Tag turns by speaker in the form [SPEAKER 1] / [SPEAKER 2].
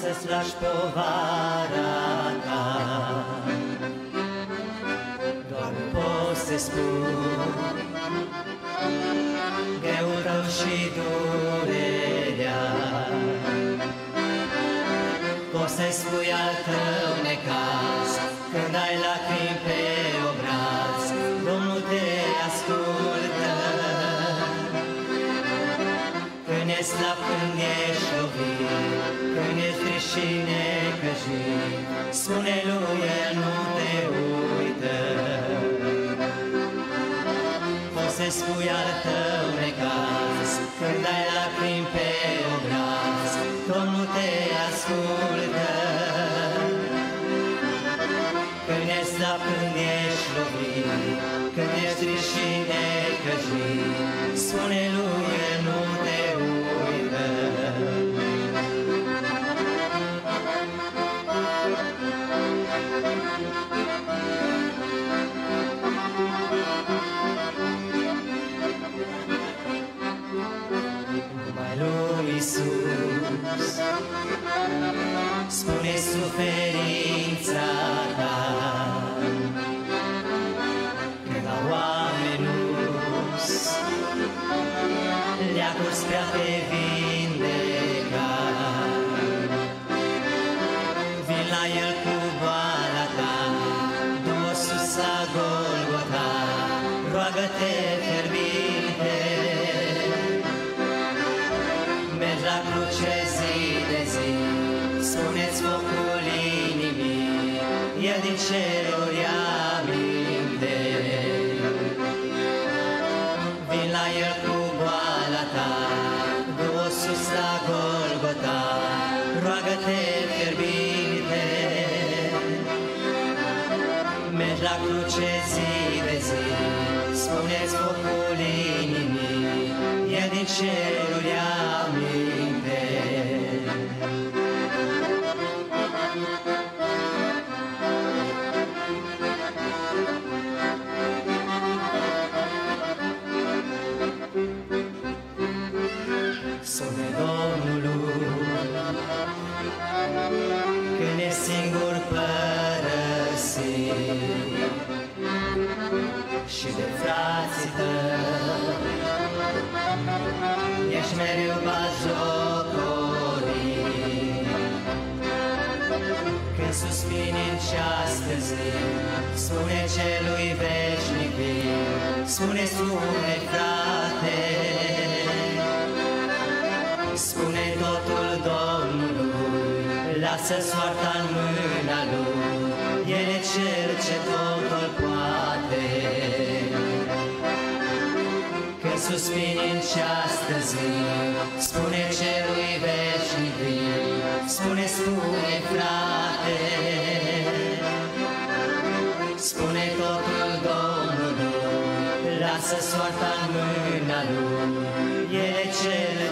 [SPEAKER 1] să-ți lași povara ta. Doar poți să spun greul tău și durerea, poți să-i spui al tău necaz când ai lacrimi pe obraz. Domnul te ascultă când ești slab, când ești lovit, când ești trist și necăjit. Spune lui El, nu te uită. Poți să spui al tău necaz când ai lacrimi pe obraz. Domnul te ascultă când ești slab, când ești lovit, când ești trist și necăjit. Spune lui El, nu te uită. Numai lui Iisus spune suferința ta. Când la oameni nu-s leacuri spre a te vindeca, vin la El cu boala ta, du-o sus la Golgota, roagă-te fierbinte. Mergi la cruce zi de zi, spune-ți focul inimii, El din ceruri ia aminte. Vin la El cu boala ta, du-o sus la Golgota, roagă-te fierbinte. Mergi la cruce zi de zi, spune-ți focul inimii, El din ceruri ia aminte. Spune Domnului când ești singur părăsit și de frații tăi ești mereu batjocorit. Când suspini în ceastă zi, spune celui veșnic vin, spune, frate, spune totul Domnului, lasă soarta în mâna Lui, El e Cel ce totul poate. Când suspini în ceastă zi, spune celui veșnic vin, spune, frate, spune totul Domnului, lasă soarta în mâna Lui, El e Cel